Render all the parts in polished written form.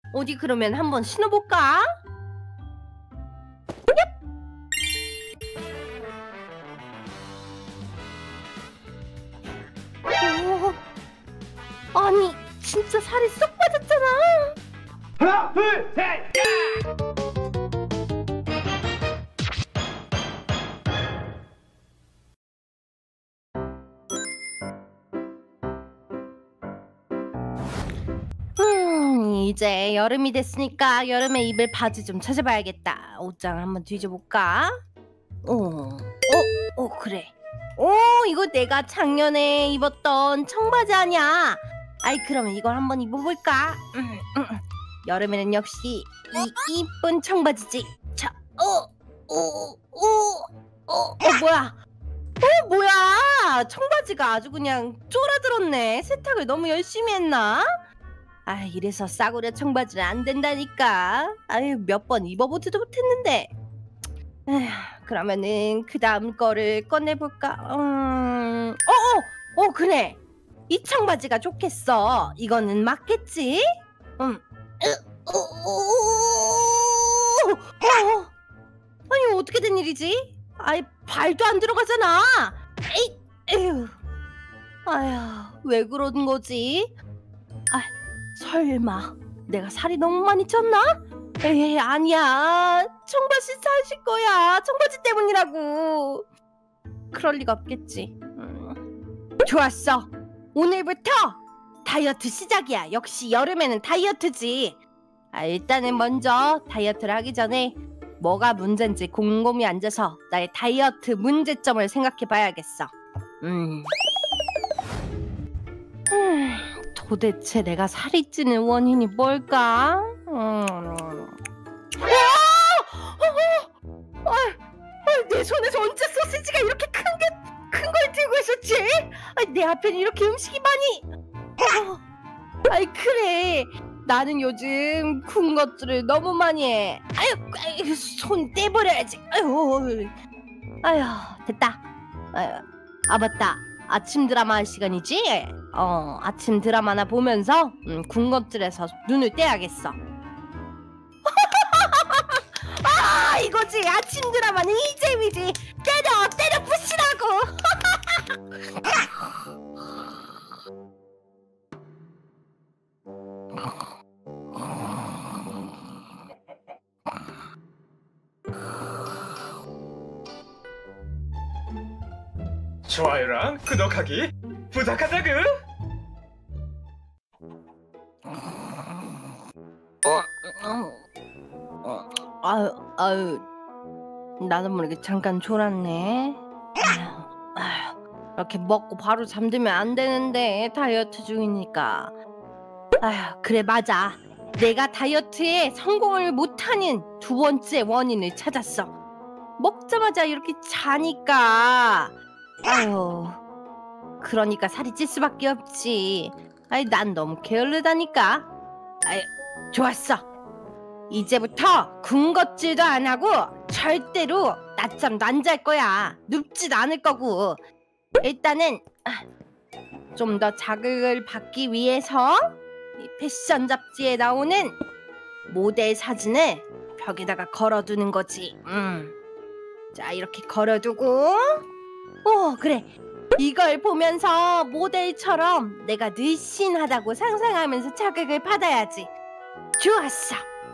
어디 그러면 한번 신어볼까? 아니 진짜 살이 쏙 빠졌잖아. 하나, 둘, 셋, 이제 여름이 됐으니까 여름에 입을 바지 좀 찾아봐야겠다. 옷장 한번 뒤져볼까? 그래. 이거 내가 작년에 입었던 청바지 아니야? 아이 그러면 이걸 한번 입어볼까? 여름에는 역시 이 이쁜 청바지지. 자, 뭐야? 뭐야? 청바지가 아주 그냥 쫄아들었네. 세탁을 너무 열심히 했나? 아, 이래서 싸구려 청바지는 안 된다니까. 아유, 몇 번 입어보지도 못했는데. 에휴, 그러면은 그 다음 거를 꺼내볼까? 그래. 이 청바지가 좋겠어. 이거는 맞겠지? 아니 어떻게 된 일이지? 아이 발도 안 들어가잖아. 에휴. 아휴, 왜 그러는 거지? 아, 설마 내가 살이 너무 많이 쪘나? 에이, 아니야. 청바지 사실 거야. 청바지 때문이라고. 그럴 리가 없겠지. 좋았어. 오늘부터 다이어트 시작이야. 역시 여름에는 다이어트지. 일단은 먼저 다이어트를 하기 전에 뭐가 문제인지 곰곰이 앉아서 나의 다이어트 문제점을 생각해 봐야겠어. 도대체 내가 살이 찌는 원인이 뭘까? 내 손에서 언제 소시지가 이렇게 큰 걸 들고 있었지? 내 앞에는 이렇게 음식이 많이. 그래. 나는 요즘 군 것들을 너무 많이 해. 아유, 손 떼버려야지. 아유, 됐다. 맞다. 아침 드라마 시간이지? 아침 드라마나 보면서 군것질에서 눈을 떼야겠어. 이거지. 아침 드라마는 이 재미지. 때려 부시라고. 좋아요랑 구독하기 부탁한다구. 나도 모르게 잠깐 졸았네. 이렇게 먹고 바로 잠들면 안 되는데 다이어트 중이니까. 그래 맞아. 내가 다이어트에 성공을 못하는 두 번째 원인을 찾았어. 먹자마자 이렇게 자니까. 그러니까 살이 찔 수밖에 없지. 난 너무 게을르다니까. 좋았어. 이제부터 군것질도 안 하고 절대로 낮잠도 안 잘 거야. 눕지도 않을 거고. 일단은 좀 더 자극을 받기 위해서 이 패션 잡지에 나오는 모델 사진을 벽에다가 걸어두는 거지. 자, 이렇게 걸어두고. 그래. 이걸 보면서 모델처럼 내가 늘씬하다고 상상하면서 자극을 받아야지. 좋았어.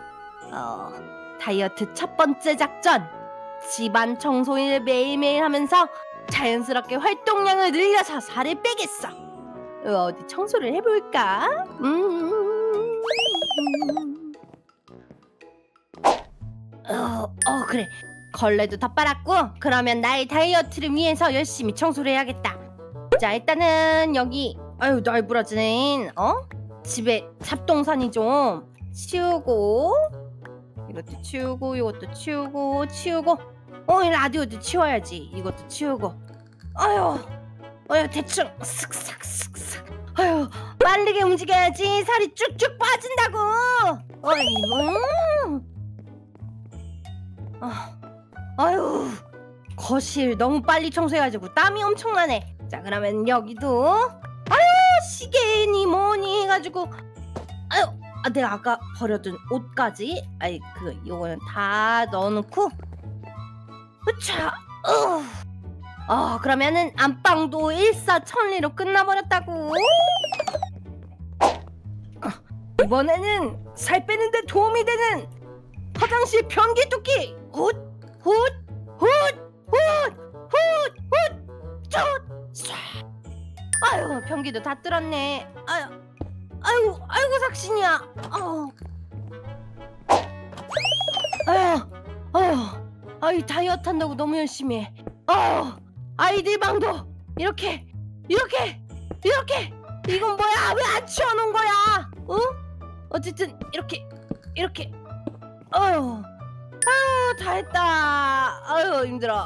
다이어트 첫 번째 작전. 집안 청소를 매일매일 하면서 자연스럽게 활동량을 늘려서 살을 빼겠어. 어디 청소를 해볼까? 그래. 걸레도 다 빨았고, 그러면 나의 다이어트를 위해서 열심히 청소를 해야겠다. 자, 일단은 여기 널브러진 집에 잡동사니 좀 치우고, 이것도 치우고, 이것도 치우고, 이 라디오도 치워야지. 이것도 치우고. 대충 쓱싹. 빠르게 움직여야지 살이 쭉쭉 빠진다고. 거실 너무 빨리 청소해가지고 땀이 엄청나네. 자, 그러면 여기도 시계니 뭐니 해가지고 내가 아까 버려둔 옷까지 요거는 다 넣어놓고 으차 그러면은 안방도 일사천리로 끝나버렸다고. 이번에는 살 빼는데 도움이 되는 화장실 변기 뚫기 아유 변기도 다 뚫었네. 아이고 삭신이야. 아유 다이어트 한다고 너무 열심히 해. 아이들 방도 이렇게 이건 뭐야? 왜 안 치워놓은 거야? 어쨌든 이렇게 아유 다 했다. 아유 힘들어.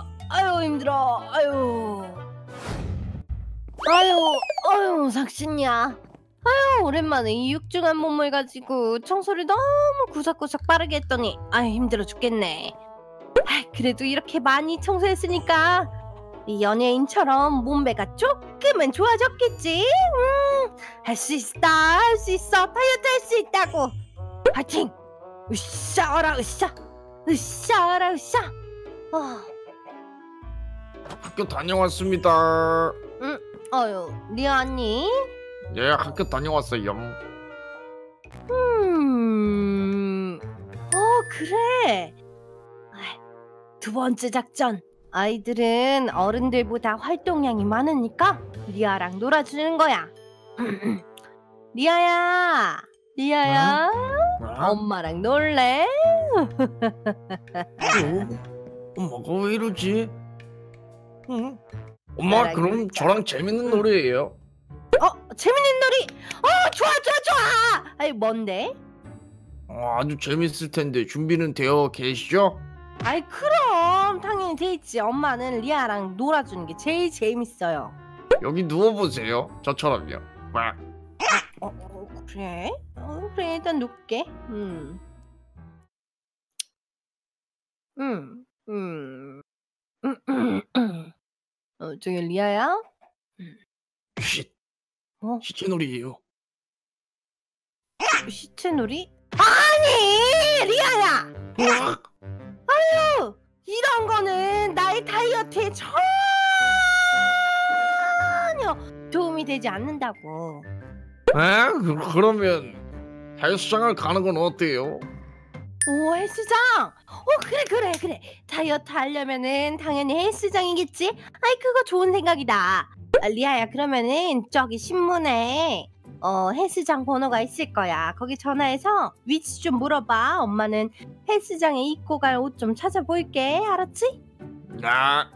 아유 삭신이야. 오랜만에 이 육중한 몸을 가지고 청소를 너무 구석구석 빠르게 했더니 힘들어 죽겠네. 그래도 이렇게 많이 청소했으니까 이 연예인처럼 몸매가 조금은 좋아졌겠지? 할 수 있어. 다이어트 할 수 있다고. 파이팅! 으쌰어라 으쌰. 학교 다녀왔습니다. 리아 언니? 예, 학교 다녀왔어요. 그래. 두 번째 작전. 아이들은 어른들보다 활동량이 많으니까 리아랑 놀아주는 거야. 리아야. 엄마랑 놀래? 엄마가 왜 이러지? 엄마 그럼 저랑 재밌는 놀이예요. 재밌는 놀이. 좋아. 뭔데? 아주 재밌을 텐데 준비는 되어 계시죠? 그럼 당연히 돼 있지. 엄마는 리아랑 놀아주는 게 제일 재밌어요. 여기 누워보세요. 저처럼요. 그래? 그래 일단 눕게. 저기 리아야? 쉿. 시체놀이에요. 시체놀이? 아니 리아야! 이런 거는 나의 다이어트에 전혀 도움이 되지 않는다고. 그러면 헬스장을 가는 건 어때요? 헬스장? 그래. 다이어트 하려면은 당연히 헬스장이겠지? 그거 좋은 생각이다. 리아야 그러면은 저기 신문에 헬스장 번호가 있을 거야. 거기 전화해서 위치 좀 물어봐. 엄마는 헬스장에 입고 갈 옷 좀 찾아볼게. 알았지? 나.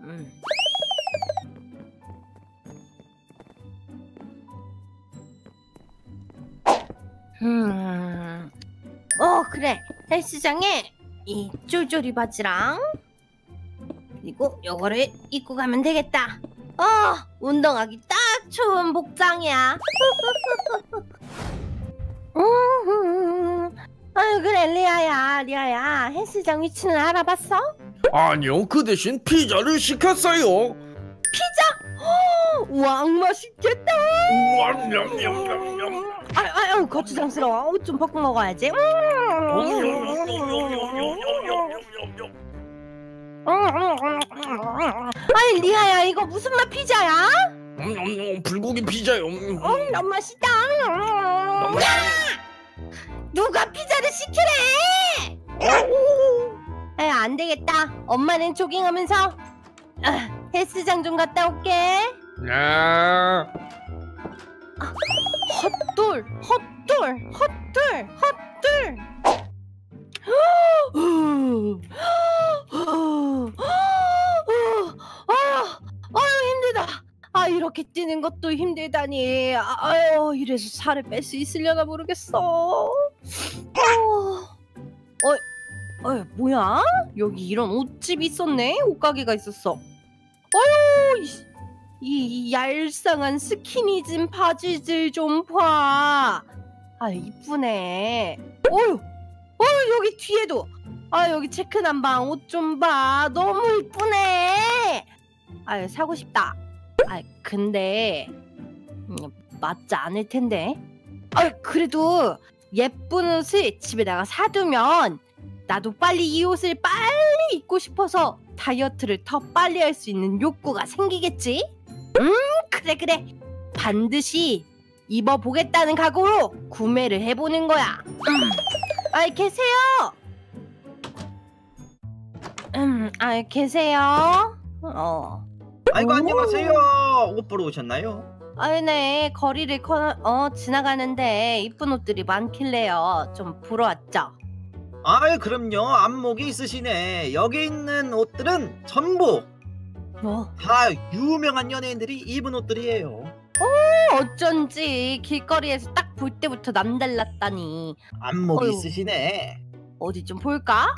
그래. 헬스장에 이 쫄쫄이 바지랑 그리고 요거를 입고 가면 되겠다. 운동하기 딱 좋은 복장이야. 그래 리아야 헬스장 위치는 알아봤어? 아니요, 그 대신 피자를 시켰어요. 우와 맛있겠다. 우와, 냠냠냠냠. 거추장스러워. 옷 좀 벗고 먹어야지. 리아야 이거 무슨 맛 피자야? 불고기 피자요. 너무 맛있다. 누가 피자를 시키래? 안 되겠다. 엄마는 조깅하면서 헬스장 좀 갔다 올게. 헛돌. 힘들다. 이렇게 뛰는 것도 힘들다니. 이래서 살을 뺄 수 있으려나 모르겠어. 뭐야? 여기 이런 옷집이 있었네. 옷가게가 있었어. 이 얄쌍한 스키니진 바지들 좀 봐. 이쁘네. 여기 뒤에도. 여기 체크 남방 옷 좀 봐. 너무 이쁘네. 사고 싶다. 근데 맞지 않을 텐데. 그래도 예쁜 옷을 집에다가 사두면 나도 빨리 이 옷을 빨리 입고 싶어서 다이어트를 더 빨리 할 수 있는 욕구가 생기겠지? 그래. 반드시 입어보겠다는 각오로 구매를 해보는 거야. 계세요? 계세요? 아이고 안녕하세요. 옷 보러 오셨나요? 네. 거리를 지나가는데 이쁜 옷들이 많길래요. 좀 보러 왔죠. 아이 그럼요. 안목이 있으시네. 여기 있는 옷들은 전부 뭐? 다 유명한 연예인들이 입은 옷들이에요. 어쩐지 길거리에서 딱 볼 때부터 남달랐다니. 안목이 어휴. 있으시네. 어디 좀 볼까?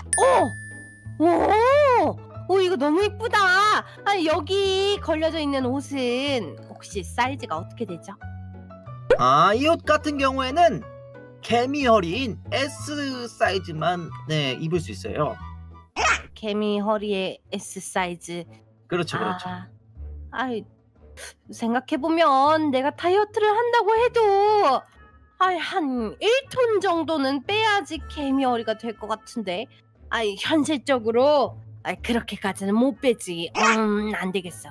오, 이거 너무 이쁘다. 여기 걸려져 있는 옷은 혹시 사이즈가 어떻게 되죠? 이 옷 같은 경우에는 개미 허리인 S 사이즈만 입을 수 있어요. 개미 허리에 S 사이즈. 그렇죠. 생각해보면 내가 다이어트를 한다고 해도 한 1톤 정도는 빼야지 개미 허리가 될 것 같은데 현실적으로 그렇게까지는 못 빼지. 안 되겠어.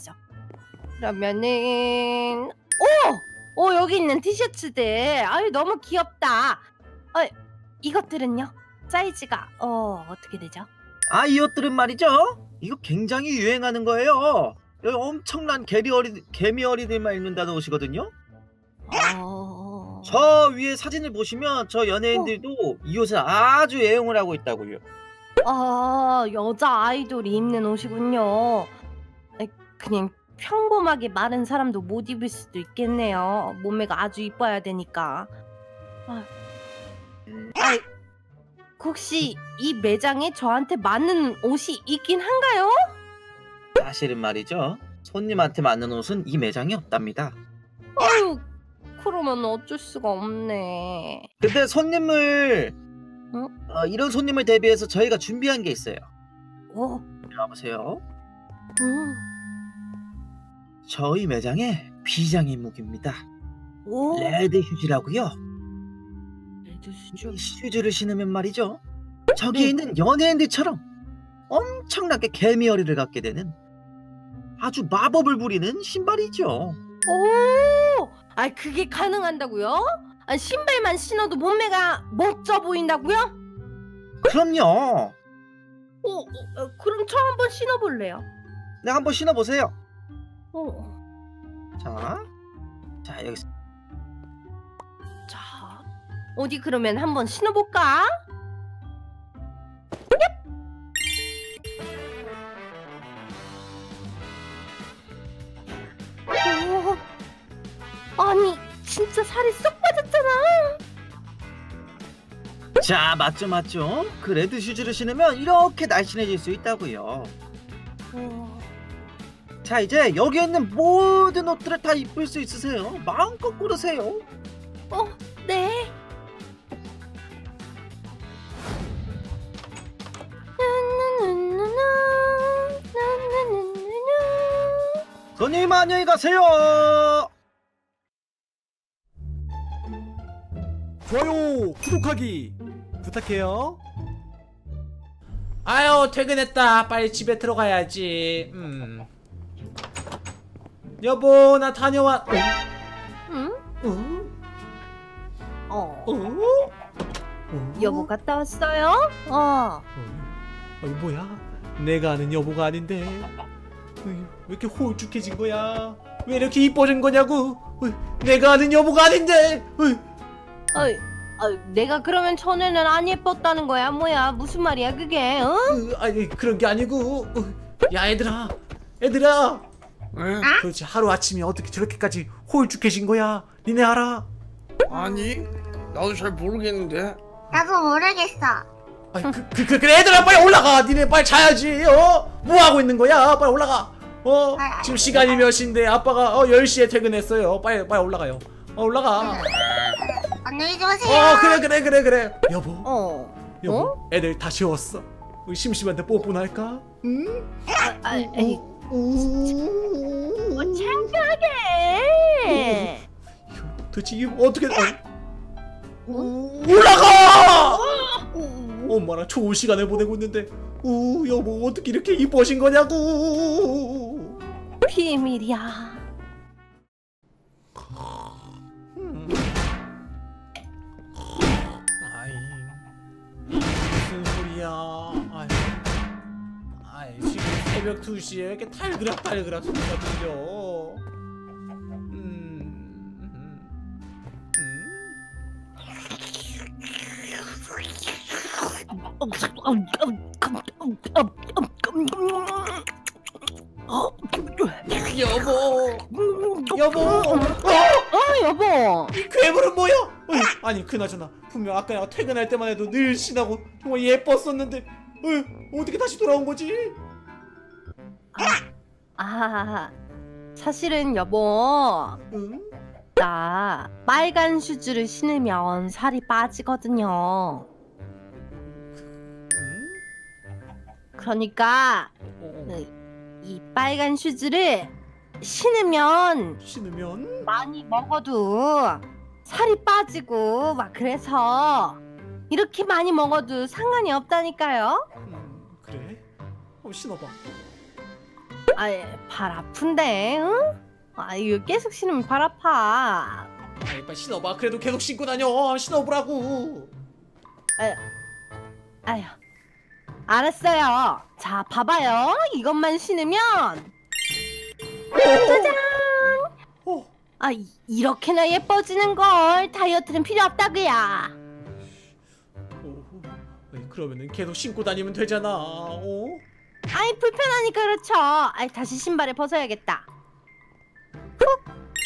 그러면은 여기 있는 티셔츠들 너무 귀엽다. 이것들은요? 사이즈가 어떻게 되죠? 이 옷들은 말이죠. 이거 굉장히 유행하는 거예요. 여기 엄청난 개미 허리들만 입는다는 옷이거든요. 저 위에 사진을 보시면 저 연예인들도 이 옷을 아주 애용을 하고 있다고요. 여자 아이돌이 입는 옷이군요. 그냥 평범하게 마른 사람도 못 입을 수도 있겠네요. 몸매가 아주 이뻐야 되니까. 혹시 이 매장에 저한테 맞는 옷이 있긴 한가요? 사실은 말이죠. 손님한테 맞는 옷은 이 매장에 없답니다. 그러면 어쩔 수가 없네. 근데 손님을 이런 손님을 대비해서 저희가 준비한 게 있어요. 이리 와보세요. 저희 매장의 비장의 무기입니다. 레드 휴지라고요. 레드 슈즈. 이 슈즈를 신으면 말이죠. 저기에 있는 연예인들처럼 엄청나게 개미 허리를 갖게 되는 아주 마법을 부리는 신발이죠. 그게 가능한다고요? 신발만 신어도 몸매가 멋져 보인다고요? 그럼요. 그럼 저 한번 신어볼래요. 네, 한번 신어보세요. 자 여기. 자, 어디 그러면 한번 신어볼까? 아니 진짜 살이 쏙 빠졌잖아. 자 맞죠. 그 레드 슈즈를 신으면 이렇게 날씬해질 수 있다고요. 자 이제 여기 있는 모든 옷들을 다 입을 수 있으세요. 마음껏 고르세요. 네. 손님 안녕히 가세요. 좋아요, 구독하기 부탁해요. 아유 퇴근했다. 빨리 집에 들어가야지. 여보 나 다녀와. 여보 갔다 왔어요? 뭐야? 내가 아는 여보가 아닌데. 왜 이렇게 홀쭉해진 거야? 왜 이렇게 이뻐진 거냐고? 내가 아는 여보가 아닌데. 내가 그러면 전에는 안 예뻤다는 거야? 뭐야? 무슨 말이야 그게? 아니 그런 게 아니고. 야 얘들아. 도대체 하루아침에 어떻게 저렇게까지 홀쭉해진 거야? 니네 알아? 아니 나도 잘 모르겠는데. 나도 모르겠어. 그래 얘들아 빨리 올라가. 니네 빨리 자야지. 뭐 하고 있는 거야? 빨리 올라가. 지금 시간이 몇 시인데 아빠가 10시에 퇴근했어요. 빨리 올라가요. 올라가. 안녕히 주무세요. 그래. 여보. 애들 다 재웠어. 우리 심심한데 뽀뽀나 할까? 응? 창피하게. 도대체 이게 어떻게? 올라가! 엄마랑 좋은 시간을 보내고 있는데 여보 어떻게 이렇게 이뻐진 거냐고. 비밀이야. 아이 무슨 소리야. 아이 지금 새벽 2시에 이렇게 탈그락탈그락 소리가 들려. 여보 여보. 이 괴물은 뭐야? 아니 그나저나 분명 아까 내가 퇴근할 때만 해도 늘씬하고 정말 예뻤었는데 어떻게 다시 돌아온 거지? 사실은 여보, 응? 나 빨간 슈즈를 신으면 살이 빠지거든요. 그러니까 이 빨간 슈즈를 신으면 많이 먹어도 살이 빠지고 막 그래서 이렇게 많이 먹어도 상관이 없다니까요. 그래? 신어봐. 발 아픈데, 응? 이거 계속 신으면 발 아파. 빨리 신어봐. 그래도 계속 신고 다녀. 신어보라고. 아휴, 알았어요. 자, 봐봐요. 이것만 신으면 짜잔! 이렇게나 예뻐지는 걸. 다이어트는 필요 없다고야. 그러면은 계속 신고 다니면 되잖아. 불편하니까 그렇죠. 다시 신발을 벗어야겠다. 푹.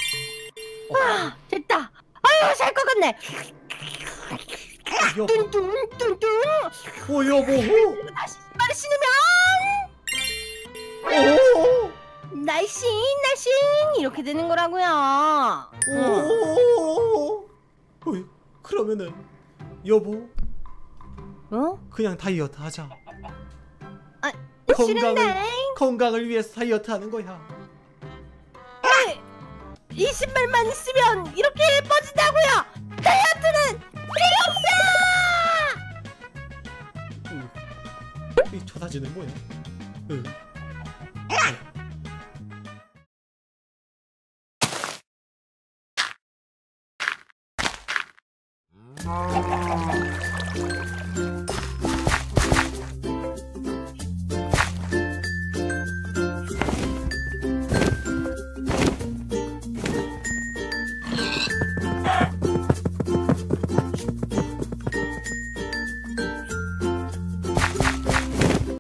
됐다. 잘 것 같네. 뚠뚠뚠뚠. 여보. 다시 신발을 신으면 날씬 이렇게 되는 거라고요. 그러면은 여보 어? 그냥 다이어트 하자. 싫은데. 건강을 위해서 다이어트 하는 거야. 이 신발만 있으면 이렇게 예뻐진다고요. 다이어트는 필요 없어. 이 저 사진은 뭐야?